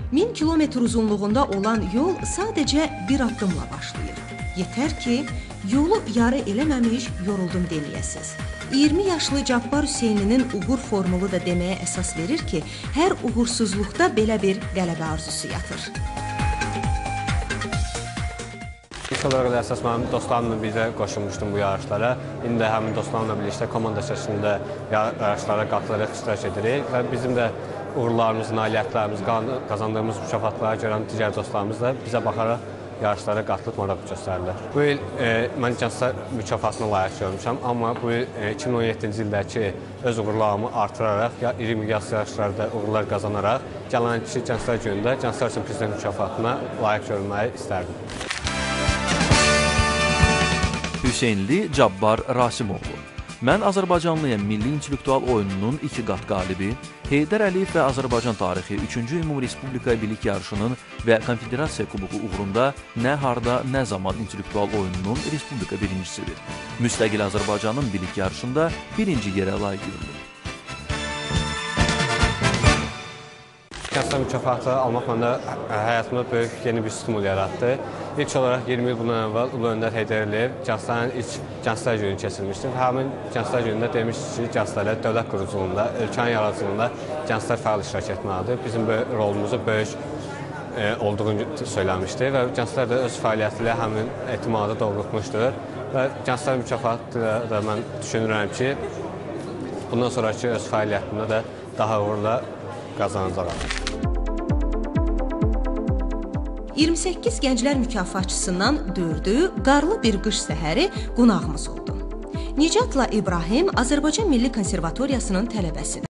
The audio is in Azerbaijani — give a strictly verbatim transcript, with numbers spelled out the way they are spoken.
min kilometr uzunluğunda olan yol sadəcə bir addımla başlayır. Yetər ki, yolu yarı eləməmiş yoruldum deməyəsiz. iyirmi yaşlı Cabbar Hüseyninin uğur formulu da deməyə əsas verir ki, hər uğursuzluqda belə bir qələbə arzusu yatır. İlk olaraq da əsas mənim dostlarımla birlikdə qoşulmuşdum bu yarışlara. İndi də həmin dostlarımla birlikdə komanda şəklində yarışlara qatılaraq iştirak edirik və bizim də uğurlarımız, nailiyyətlərimiz, qazandığımız mükafatlara görən digər dostlarımız da bizə baxaraq yarışlara qatılıb maraq göstərirlər. Bu il e, mən Gənclər mükafatına layiq görmüşəm, amma bu il e, iki min on yeddinci ildəki öz uğurlarımı artıraraq, ya, iri miqyaslı yarışlarda uğurlar qazanaraq, gələnki Gənclər günündə Gənclər üçün prezident mükafatına layiq görülməyi istərdim. Hüseynli Cabbar Rasimoğlu. Mən Azərbaycanlıyam milli intellektual oyununun iki qat qalibi, Heydər Əliyev və Azərbaycan tarixi üçüncü Ümumi Respublika bilik yarışının və Konfederasiya kubuğu uğrunda nə harda, nə zaman intellektual oyununun Respublika birincisidir. Müstəqil Azərbaycanın bilik yarışında birinci yerə layiq görülür. Gənclər mükafatı almaq məndə həyatımda böyük yeni bir stimul yaratdı. İlk olaraq iyirmi il bundan əvvəl Ulu Öndər Heydər Əliyev Gənclərin ilk Gənclər günü keçirmişdi. Həmin Gənclər günündə demişdi ki, gənclərə dövlət quruculuğunda, ölkənin yaradıcılığında gənclər fəal iştirak etməlidir. Bizim rolumuzu böyük e, olduğunu söyləmişdi və gənclər də öz fəaliyyəti ilə həmin etimadı doğrultmuşdur. Və Gənclər mükafatı da mən düşünürəm ki, bundan sonraki öz fəaliyyətimdə də daha uğurla qazanacağam. iyirmi səkkiz gənclər mükafatçısından dördü qarlı bir qış səhəri qonağımız oldu. Nicatla İbrahim Azərbaycan Milli Konservatoriyasının tələbəsidir.